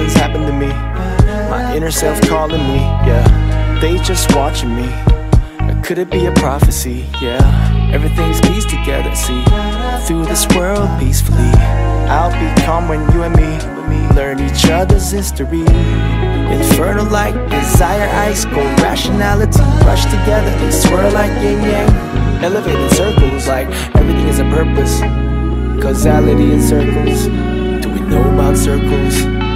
something's happened to me. My inner self calling me, yeah. They just watching me. Or could it be a prophecy, yeah. Everything's pieced together, see. Through this world peacefully, I'll be calm when you and me learn each other's history. Infernal like desire, ice cold rationality rush together, they swirl like yin yang. Elevated circles like everything is a purpose. Causality in circles. Do we know about circles?